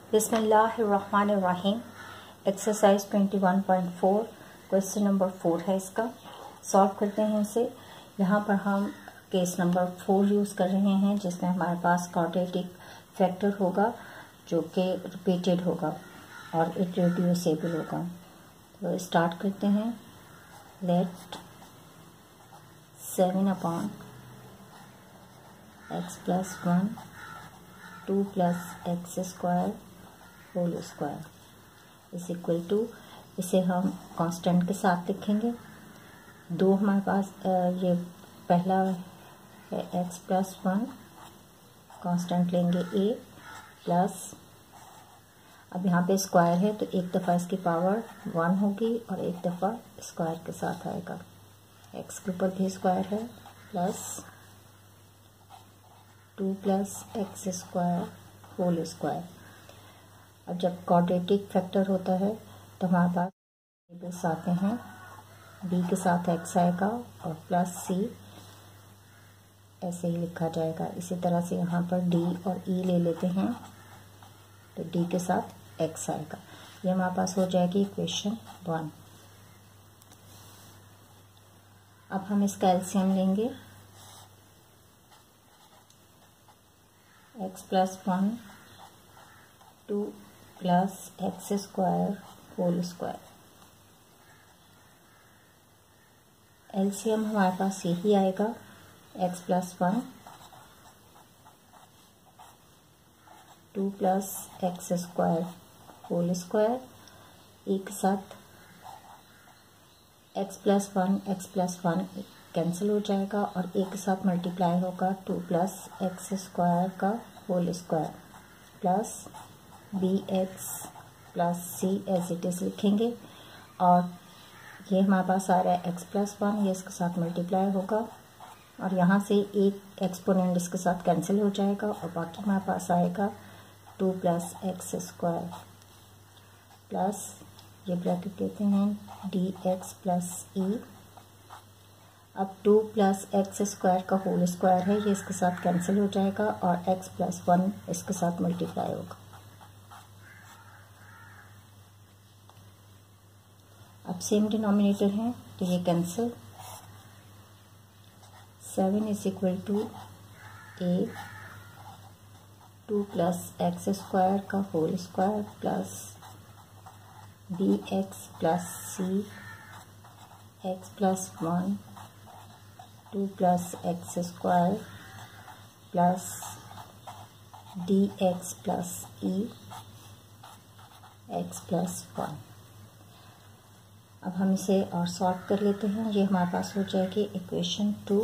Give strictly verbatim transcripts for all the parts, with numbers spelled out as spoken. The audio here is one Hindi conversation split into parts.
बिस्मिल्लाहिर्रहमानिर्रहीम। Exercise twenty one point four question number four है, इसका सॉल्व करते हैं इसे। यहाँ पर हम केस नंबर फोर यूज़ कर रहे हैं, जिसमें हमारे पास क्वाड्रेटिक फैक्टर होगा जो कि रिपीटेड होगा और इरेड्यूसिबल होगा। तो स्टार्ट करते हैं। Let seven upon x plus one two plus x square whole square is equal to, इसे हम कांस्टेंट के साथ लिखेंगे। दो हमारे पास ये पहला है एक्स प्लस वन, कांस्टेंट लेंगे ए प्लस, अब यहाँ पे स्क्वायर है तो एक दफ़ा इसकी पावर वन होगी और एक दफ़ा स्क्वायर के साथ आएगा। एक्स के ऊपर भी स्क्वायर है plus two plus x square whole square. अब जब क्वाड्रेटिक फैक्टर होता है तो हमारे पास टेबल्स आते हैं, बी के साथ एक्स आएगा और प्लस सी ऐसे ही लिखा जाएगा। इसी तरह से यहाँ पर डी और ई ले लेते हैं तो डी के साथ एक्स आएगा। ये हमारे पास हो जाएगी इक्वेशन वन। अब हम इसका एलसीएम लेंगे। X plus one two plus x square whole square. LCM हमारे पास यही आएगा, x plus one two plus x square whole square. एक के साथ x plus one x plus one cancel हो जाएगा और एक के साथ मल्टीप्लाई होगा टू प्लस एक्स स्क्वायर का whole square plus b x plus c as it is लिखेंगे। और ये हमारे पास आ रहा है एक्स प्लस वन, ये इसके साथ मल्टीप्लाई होगा और यहाँ से एक एक्सपोनेंट इसके साथ कैंसिल हो जाएगा और बाकी हमारे पास आएगा two plus x square plus, ये ब्रैकेट देते हैं, डी एक्स प्लस ई। अब टू प्लस एक्स स्क्वायर का होल स्क्वायर है, ये इसके साथ कैंसिल हो जाएगा और एक्स प्लस वन इसके साथ मल्टीप्लाई होगा। अब सेम डिनोमिनेटर है तो ये cancel. Seven is equal to a two plus x square का whole square plus b x plus c x plus one two plus x square plus d x plus e x plus one. अब हम इसे और सॉल्व कर लेते हैं। ये हमारे पास हो जाएगी इक्वेशन टू।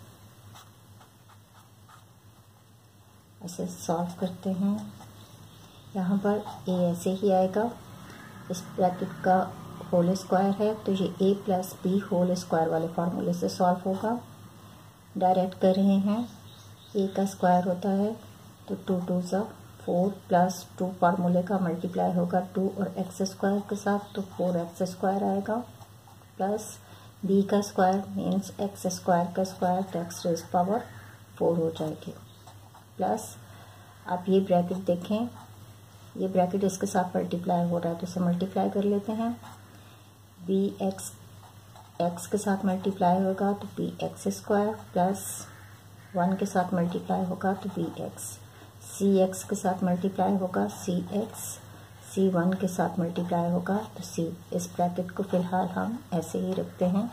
इसे सॉल्व करते हैं। यहाँ पर ए ऐसे ही आएगा, इस ब्रैकेट का होल स्क्वायर है तो ये a plus b whole square वाले फार्मूले से सॉल्व होगा। डायरेक्ट कर रहे हैं, ए का स्क्वायर होता है तो टू टू ज़ा फोर प्लस टू फार्मूले का मल्टीप्लाई होगा टू और एक्स स्क्वायर के साथ तो फोर एक्स स्क्वायर आएगा प्लस बी का स्क्वायर मीन्स एक्स स्क्वायर का स्क्वायर तो एक्स रेज पावर फोर हो जाएगी प्लस, आप ये ब्रैकेट देखें, ये ब्रैकेट इसके साथ मल्टीप्लाई हो रहा है तो इसे मल्टीप्लाई कर लेते हैं। बी एक्स एक्स के साथ मल्टीप्लाई होगा तो b x square plus one के साथ मल्टीप्लाई होगा तो बी एक्स, सी एक्स के साथ मल्टीप्लाई होगा सी एक्स, सी वन के साथ मल्टीप्लाई होगा तो सी। इस ब्रैकेट को फिलहाल हम ऐसे ही रखते हैं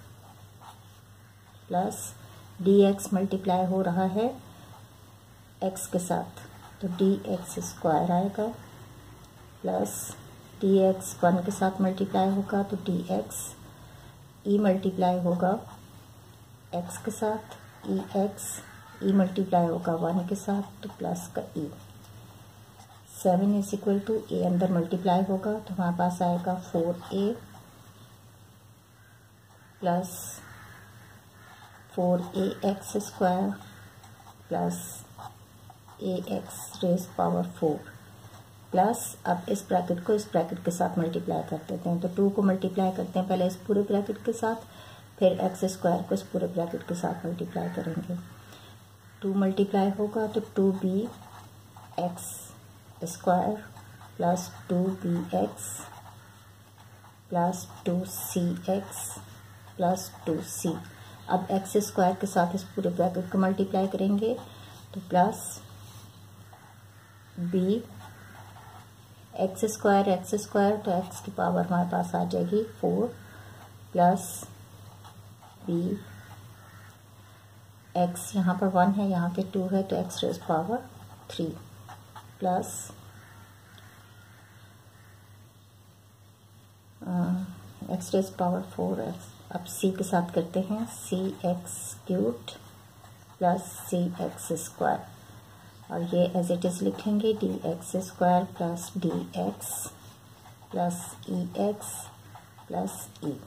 प्लस डी एक्स मल्टीप्लाई हो रहा है एक्स के साथ तो डी एक्स स्क्वायर आएगा प्लस डी एक्स वन के साथ मल्टीप्लाई होगा तो डी एक्स, ई मल्टीप्लाई होगा एक्स के साथ ई एक्स, ई मल्टीप्लाई होगा वन के साथ तो प्लस का e. Seven is equal to a अंदर मल्टीप्लाई होगा तो हमारे पास आएगा four a plus four a x square plus a x raise power four plus, अब इस ब्रैकेट को इस ब्रैकेट के साथ मल्टीप्लाई कर देते हैं तो टू को मल्टीप्लाई करते हैं पहले इस पूरे ब्रैकेट के साथ, फिर एक्स स्क्वायर को इस पूरे ब्रैकेट के साथ मल्टीप्लाई करेंगे। टू मल्टीप्लाई होगा तो two b x square plus two b x plus two c x plus two c. अब एक्स स्क्वायर के साथ इस पूरे ब्रैकेट को मल्टीप्लाई करेंगे तो plus b x square x square तो एक्स की पावर हमारे पास आ जाएगी फोर प्लस बी एक्स यहाँ पर वन है, यहाँ पे टू है तो x raise power three plus x raise power four x. अब सी के साथ करते हैं सी x cubed plus c x square और ये एज इट इज़ लिखेंगे D x square plus d x plus e x plus E.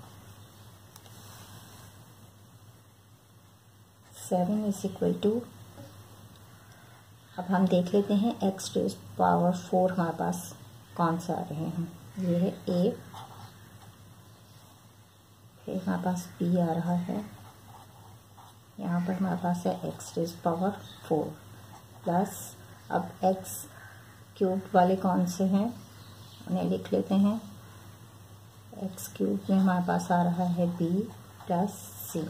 Seven is equal to, अब हम देख लेते हैं एक्स रेज पावर फोर हमारे पास कौन सा आ रहे हैं। ये है ए, फिर हमारे पास बी आ रहा है, यहाँ पर हमारे पास है x raise power four plus अब एक्स क्यूब वाले कौन से हैं उन्हें लिख लेते हैं। एक्स क्यूब में हमारे पास आ रहा है बी प्लस सी,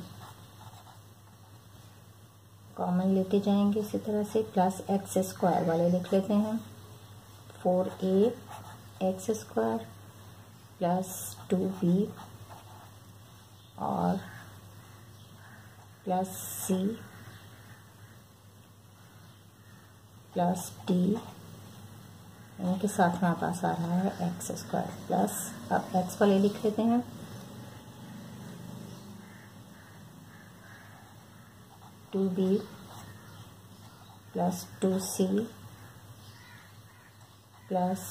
कॉमन लेते जाएंगे इसी तरह से, प्लस एक्स स्क्वायर वाले लिख लेते हैं four a x square plus two b और प्लस सी प्लस डी, इनके साथ हमारे पास आ रहा है एक्स स्क्वायर प्लस अब एक्स वाले लिख लेते हैं two b plus two c plus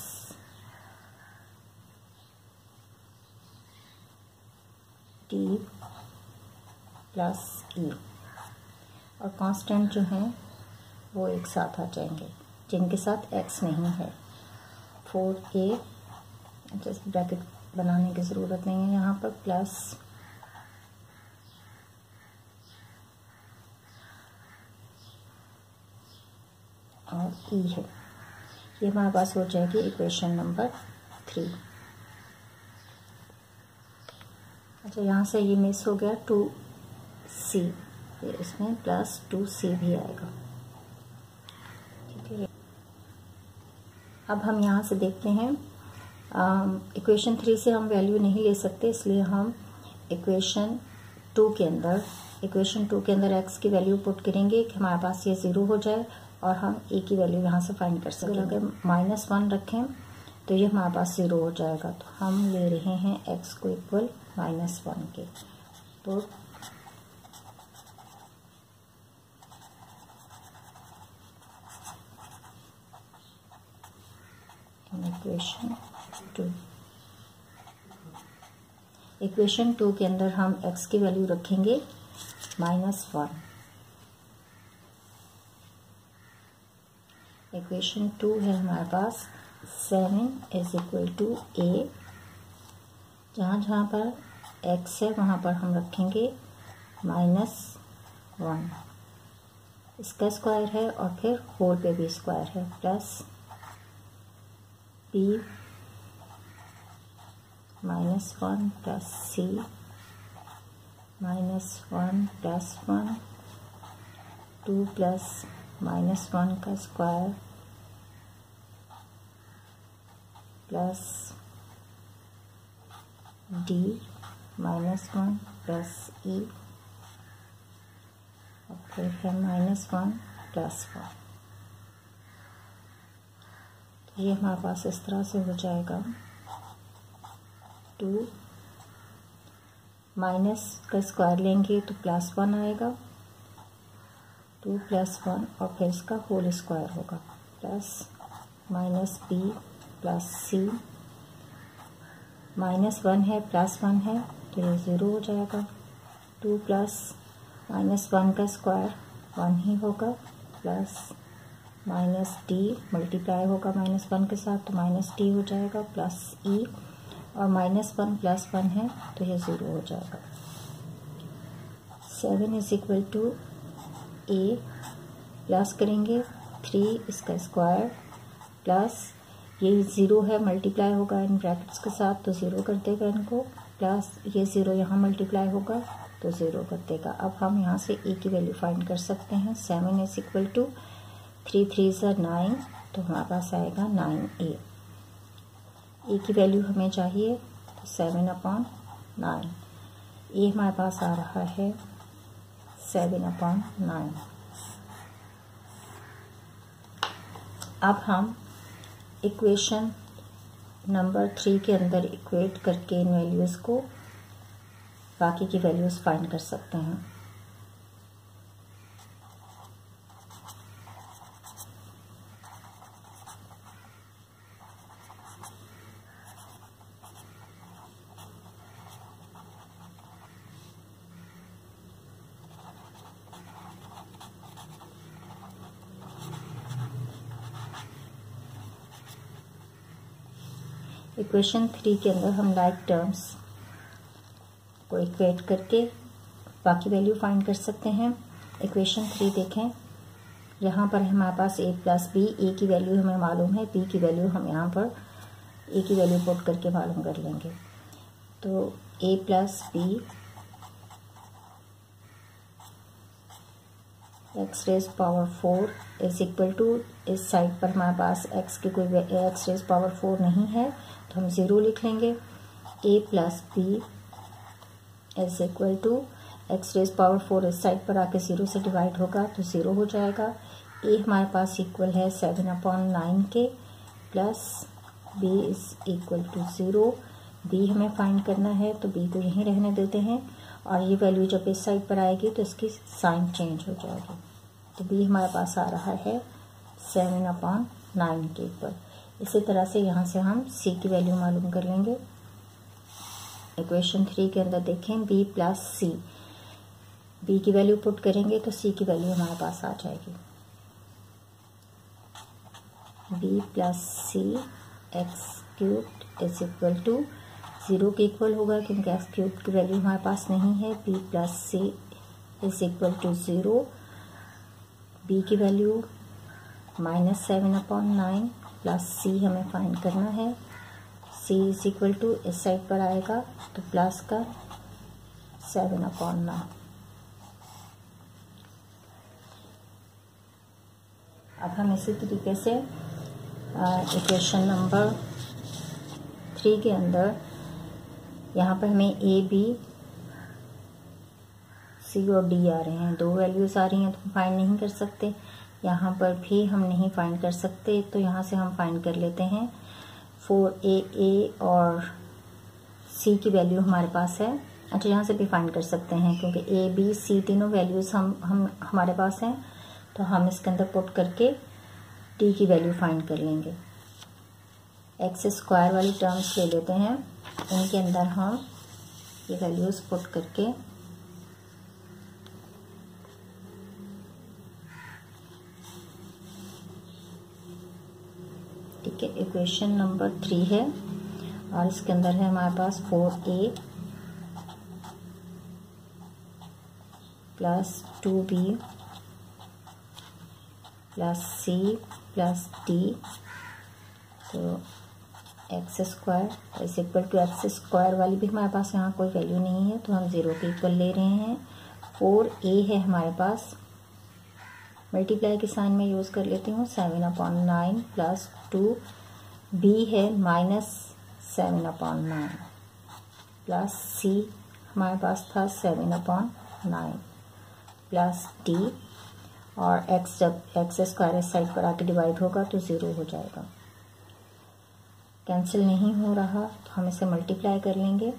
d plus e और कांस्टेंट जो हैं वो एक साथ आ जाएंगे जिनके साथ एक्स नहीं है। फोर ए, जैसे ब्रैकेट बनाने की ज़रूरत नहीं है यहाँ पर, प्लस और ई है, ये हमारे पास हो जाएगी इक्वेशन नंबर थ्री। अच्छा, यहाँ से ये मिस हो गया टू सी, फिर इसमें प्लस टू सी भी आएगा, ठीक है। अब हम यहाँ से देखते हैं इक्वेशन थ्री से हम वैल्यू नहीं ले सकते, इसलिए हम इक्वेशन टू के अंदर इक्वेशन टू के अंदर एक्स की वैल्यू पुट करेंगे कि हमारे पास ये ज़ीरो हो जाए और हम ए की वैल्यू यहाँ से फाइंड कर सकें। अगर माइनस वन रखें तो ये हमारे पास ज़ीरो हो जाएगा, तो हम ले रहे हैं एक्स को इक्वल माइनस वन के, तो इक्वेशन टू इक्वेशन टू के अंदर हम एक्स की वैल्यू रखेंगे माइनस वन। इक्वेशन टू है हमारे पास seven is equal to a, जहाँ जहाँ पर एक्स है वहाँ पर हम रखेंगे माइनस वन, इसका स्क्वायर है और फिर होल पे भी स्क्वायर है, plus b minus one plus c minus one plus one, two plus minus one का square plus d minus one plus e और फिर है माइनस वन प्लस वन। तो ये हमारे पास इस तरह से हो जाएगा, टू माइनस का स्क्वायर लेंगे तो प्लस वन आएगा, टू प्लस वन और फिर इसका होल स्क्वायर होगा, plus minus b plus c, minus one है प्लस वन है तो ये ज़ीरो हो जाएगा, टू प्लस माइनस वन का स्क्वायर वन ही होगा, प्लस माइनस डी मल्टीप्लाई होगा माइनस वन के साथ तो माइनस डी हो जाएगा, प्लस ई और माइनस वन प्लस वन है तो ये ज़ीरो हो जाएगा। Seven is equal to a plus करेंगे थ्री इसका स्क्वायर प्लस ये ज़ीरो है, मल्टीप्लाई होगा इन ब्रैकेट्स के साथ तो ज़ीरो कर देगा इनको, प्लस ये ज़ीरो यहाँ मल्टीप्लाई होगा तो ज़ीरो कर देगा। अब हम यहाँ से ए की वैल्यू फाइंड कर सकते हैं। Seven is equal to three three ज़ा नाइन, तो हमारे पास आएगा नाइन ए। ए की वैल्यू हमें चाहिए तो सेवन अपॉन नाइन, ए हमारे पास आ रहा है सेवन अपॉन नाइन। अब हम इक्वेशन नंबर थ्री के अंदर इक्वेट करके इन वैल्यूज़ को बाकी की वैल्यूज़ फाइंड कर सकते हैं। इक्वेशन थ्री के अंदर हम लाइक टर्म्स को इक्वेट करके बाकी वैल्यू फाइंड कर सकते हैं। इक्वेशन थ्री देखें, यहाँ पर हमारे पास ए प्लस बी, ए की वैल्यू हमें मालूम है, बी की वैल्यू हम यहाँ पर ए की वैल्यू पुट करके मालूम कर लेंगे। तो a plus b x raise power four is equal to, इस साइड पर हमारे पास एक्स की कोई एक्स रेज पावर फोर नहीं है तो हम ज़ीरो लिख लेंगे। A plus b is equal to x raise power four, इस साइड पर आके ज़ीरो से डिवाइड होगा तो ज़ीरो हो जाएगा। ए हमारे पास इक्वल है सेवन अपॉन नाइन के, plus b is equal to zero. B हमें फाइंड करना है तो बी को यहीं रहने देते हैं, और ये वैल्यू जब इस साइड पर आएगी तो इसकी साइन चेंज हो जाएगी। तो बी हमारे पास आ रहा है सेवन अपॉन नाइन के ऊपर। इसी तरह से यहाँ से हम सी की वैल्यू मालूम कर लेंगे। इक्वेशन थ्री के अंदर देखें, बी प्लस सी, बी की वैल्यू पुट करेंगे तो सी की वैल्यू हमारे पास आ जाएगी। B plus c x cube is equal to zero के इक्वल होगा क्योंकि एक्स क्यूब की वैल्यू हमारे पास नहीं है। B plus c is equal to zero, b की value minus seven upon nine, plus c हमें फाइंड करना है। सी इज इक्वल टू इस साइड पर आएगा तो प्लस का सेवन अपॉन नाइन। अब हम इसी तरीके से इक्वेशन नंबर थ्री के अंदर यहाँ पर हमें ए बी सी और डी आ रहे हैं, दो वैल्यूज़ आ रही हैं तो हम फाइंड नहीं कर सकते। यहाँ पर भी हम नहीं फाइंड कर सकते, तो यहाँ से हम फाइंड कर लेते हैं। फोर ए ए और सी की वैल्यू हमारे पास है। अच्छा, यहाँ से भी फाइंड कर सकते हैं क्योंकि ए बी सी तीनों वैल्यूज़ हम हम हमारे पास हैं, तो हम इसके अंदर पुट करके डी की वैल्यू फाइंड कर लेंगे। एक्स स्क्वायर वाली टर्म्स ले लेते हैं, इनके अंदर हम ये वैल्यूज़ पुट करके ठीक है। इक्वेशन नंबर थ्री है और इसके अंदर है हमारे पास four a plus two b plus c plus d, तो x square is equal to x square वाली भी हमारे पास यहाँ कोई वैल्यू नहीं है तो हम ज़ीरो के इक्वल ले रहे हैं। फोर ए है हमारे पास, मल्टीप्लाई के साइन में यूज़ कर लेती हूँ, seven upon nine plus two, b है minus seven upon nine, plus c हमारे पास था seven upon nine, plus d, और एक्स जब एक्स स्क्वायर इस साइड पर आके डिवाइड होगा तो ज़ीरो हो जाएगा। कैंसिल नहीं हो रहा तो हम इसे मल्टीप्लाई कर लेंगे।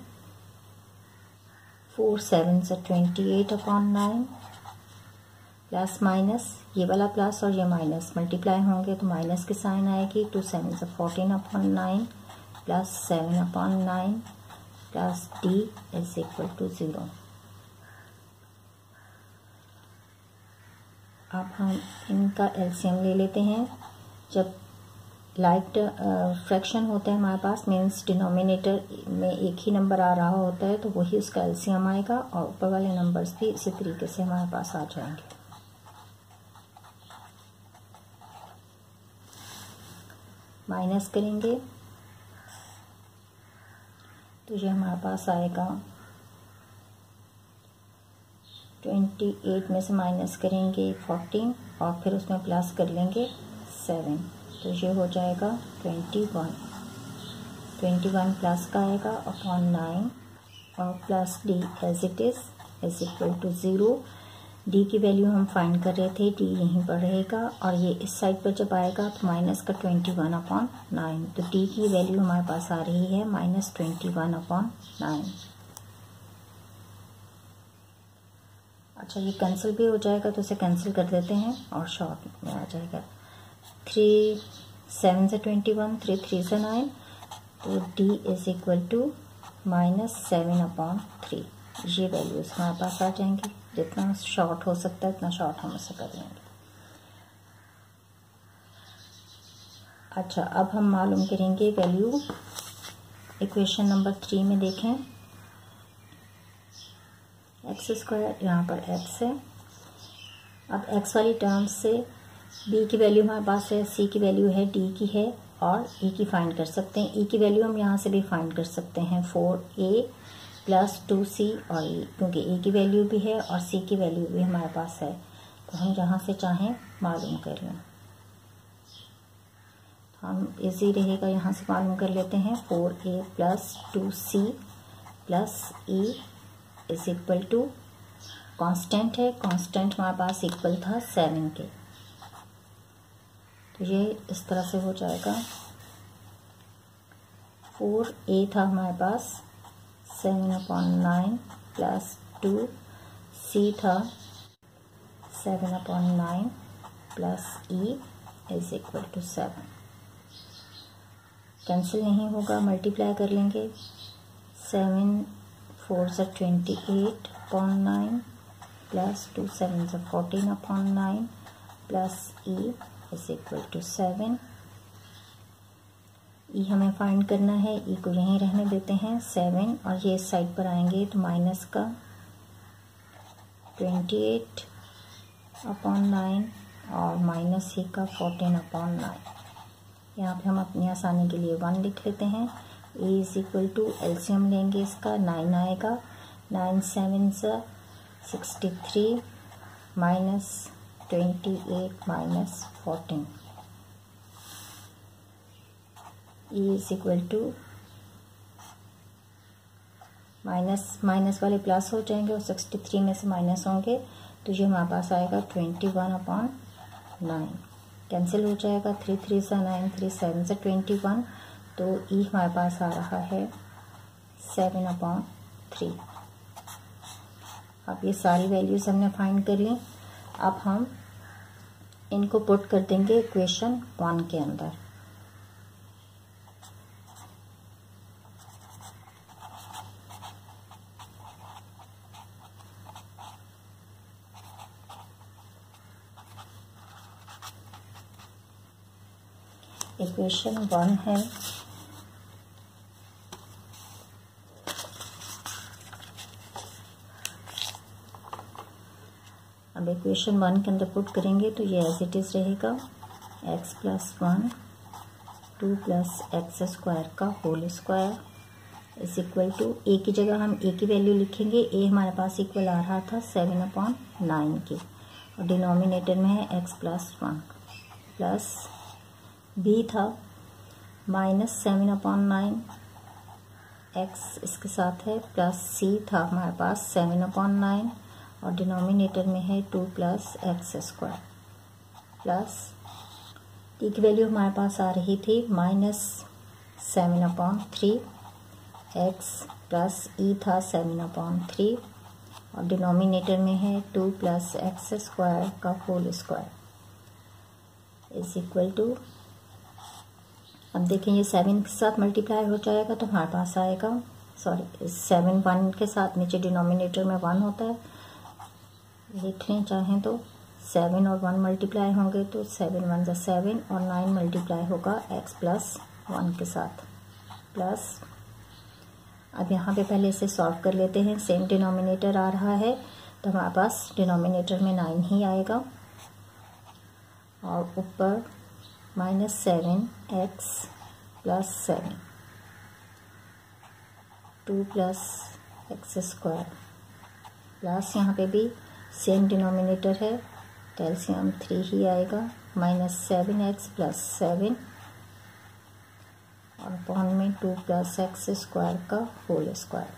फोर सेवन से twenty eight upon nine, plus minus, ये वाला प्लस और ये माइनस मल्टीप्लाई होंगे तो माइनस की साइन आएगी। टू सेवन से fourteen upon nine, plus seven upon nine, plus d is equal to zero. अब हम इनका एलसीएम ले लेते हैं। जब लाइक फ्रैक्शन होता है हमारे पास, मीन्स डिनोमिनेटर में एक ही नंबर आ रहा होता है तो वही उसका एलसीएम आएगा और ऊपर वाले नंबर्स भी इसी तरीके से हमारे पास आ जाएंगे। माइनस करेंगे तो ये हमारे पास आएगा ट्वेंटी एट में से माइनस करेंगे फोर्टीन और फिर उसमें प्लस कर लेंगे सेवन, तो ये हो जाएगा twenty one. Twenty one plus का आएगा अपॉन नाइन और plus d as it is is equal to zero. D की वैल्यू हम फाइंड कर रहे थे, डी यहीं पर रहेगा और ये इस साइड पर जब आएगा तो माइनस का ट्वेंटी वन अपॉन नाइन, तो डी की वैल्यू हमारे पास आ रही है minus twenty one upon nine. अच्छा, ये कैंसिल भी हो जाएगा तो इसे कैंसिल कर देते हैं और शॉर्ट में आ जाएगा। थ्री सेवन से ट्वेंटी वन, थ्री थ्री से नाइन, तो d is equal to minus seven upon three. ये वैल्यूज हमारे पास आ जाएंगी। जितना शॉर्ट हो सकता है इतना शॉर्ट हम इसे कर लेंगे। अच्छा, अब हम मालूम करेंगे वैल्यू। इक्वेशन नंबर थ्री में देखें, एक्स स्क्वायर, यहाँ पर एक्स है। अब एक्स वाली टर्म्स से बी की वैल्यू हमारे पास है, सी की वैल्यू है, डी की है और ई की फाइंड कर सकते हैं। ई की वैल्यू हम यहाँ से भी फाइंड कर सकते हैं, four a plus two c और ई, क्योंकि ए की वैल्यू भी है और सी की वैल्यू भी हमारे पास है, तो हम जहाँ से चाहें मालूम कर लें। हम इजी रहेगा, यहाँ से मालूम कर लेते हैं। Four a plus two c plus e is equal to, constant है, कांस्टेंट हमारे पास इक्वल था सेवन के, तो ये इस तरह से हो जाएगा। फोर ए था हमारे पास seven upon nine plus two c था seven upon nine plus e is equal to seven. Cancel नहीं होगा, मल्टीप्लाई कर लेंगे। सेवन फोर से twenty eight upon nine plus two seven से fourteen upon nine plus e is equal to seven. E हमें फाइंड करना है, ई को यहीं रहने देते हैं सेवन, और ये इस साइड पर आएंगे तो माइनस का ट्वेंटी एट अपॉन नाइन और माइनस ही का फोर्टीन अपॉन नाइन। यहाँ पे हम अपनी आसानी के लिए वन लिख लेते हैं। A is equal to, LCM लेंगे इसका, नाइन आएगा, नाइन सेवन से sixty three minus twenty eight minus fourteen, e is equal to minus minus वाले प्लस हो जाएंगे और सिक्सटी थ्री में से माइनस होंगे, तो ये हमारे पास आएगा twenty one upon nine. Cancel हो जाएगा, थ्री थ्री से नाइन, थ्री सेवन से ट्वेंटी वन, तो ई हमारे पास आ रहा है सेवन अपॉन थ्री। अब ये सारी वैल्यूज हमने फाइंड कर ली। अब हम इनको पुट कर देंगे इक्वेशन वन के अंदर। इक्वेशन वन है अब इक्वेशन वन के अंदर पुट करेंगे तो ये एज इट इज रहेगा, x plus one two plus x square का whole square is equal to, a की जगह हम ए की वैल्यू लिखेंगे। ए हमारे पास इक्वल आ रहा था सेवन अपॉन नाइन की, और डिनोमिनेटर में है x plus one, plus b था minus seven upon nine x इसके साथ है, प्लस सी था हमारे पास सेवन अपॉन नाइन और डिनोमिनेटर में है two plus x square, plus t की वैल्यू हमारे पास आ रही थी minus seven upon three x plus e था सेवन अपॉन थ्री और डिनोमिनेटर में है टू प्लस एक्स स्क्वायर का whole square is equal to, अब देखें ये सेवन के साथ मल्टीप्लाई हो जाएगा तो हमारे पास आएगा, सॉरी सेवन वन के साथ नीचे डिनोमिनेटर में वन होता है, लिख लें चाहें तो, सेवन और वन मल्टीप्लाई होंगे तो सेवन वन जा सेवन और नाइन मल्टीप्लाई होगा एक्स प्लस वन के साथ, प्लस अब यहाँ पे पहले इसे सॉल्व कर लेते हैं। सेम डिनोमिनेटर आ रहा है तो हमारे पास डिनोमिनेटर में नाइन ही आएगा और ऊपर minus seven x plus seven, two plus x square plus यहाँ पे भी सेम डिनोमिनेटर है तो एलसीएम थ्री ही आएगा, minus seven x plus seven और अपॉन में टू प्लस एक्स स्क्वायर का होल स्क्वायर।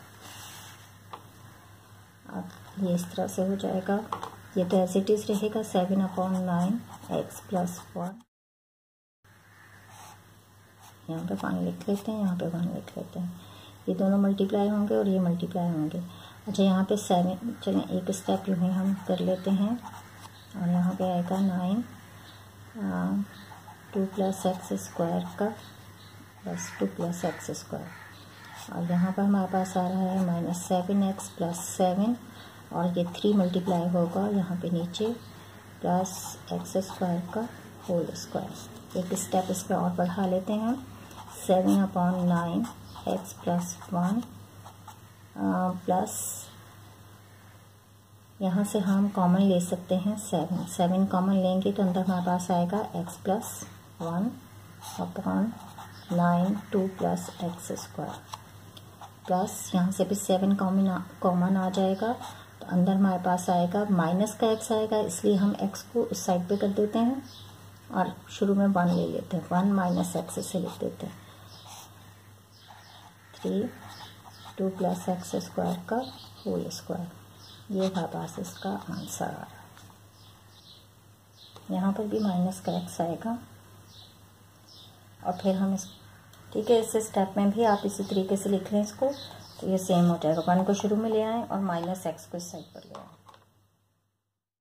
अब ये इस तरह से हो जाएगा, ये तो एज इट इज रहेगा seven upon nine x plus one, यहाँ पे वन लिख लेते हैं, यहाँ पे वन लिख लेते हैं, ये दोनों मल्टीप्लाई होंगे और ये मल्टीप्लाई होंगे। अच्छा यहाँ पे सेवन, चलें एक स्टेप यूँ ही हम कर लेते हैं और यहाँ पे आएगा nine two plus x square का बस टू प्लस एक्स स्क्वायर और यहाँ पर हमारे पास आ रहा है minus seven x plus seven और ये थ्री मल्टीप्लाई होगा यहाँ पे नीचे प्लस एक्स स्क्वायर का होल स्क्वायर। एक स्टेप इस पर और बढ़ा लेते हैं हम, seven upon nine x plus one plus यहाँ से हम कॉमन ले सकते हैं सेवन, सेवन कॉमन लेंगे तो अंदर हमारे पास आएगा x plus one upon nine two plus x square plus यहाँ से भी सेवन कॉमन कॉमन आ जाएगा तो अंदर हमारे पास आएगा माइनस का एक्स आएगा, इसलिए हम एक्स को इस साइड पे कर देते हैं और शुरू में वन ले लेते हैं, वन माइनस एक्स से लिख देते हैं, three two plus x square का होल स्क्वायर। ये हमारे पास इसका आंसर आ रहा है। यहाँ पर भी माइनस का एक्स आएगा और फिर हम इस ठीक है इस स्टेप में भी आप इसी तरीके से लिख लें इसको तो ये सेम हो जाएगा, वन को शुरू में ले आएँ और माइनस एक्स को इस साइड पर ले आएँ।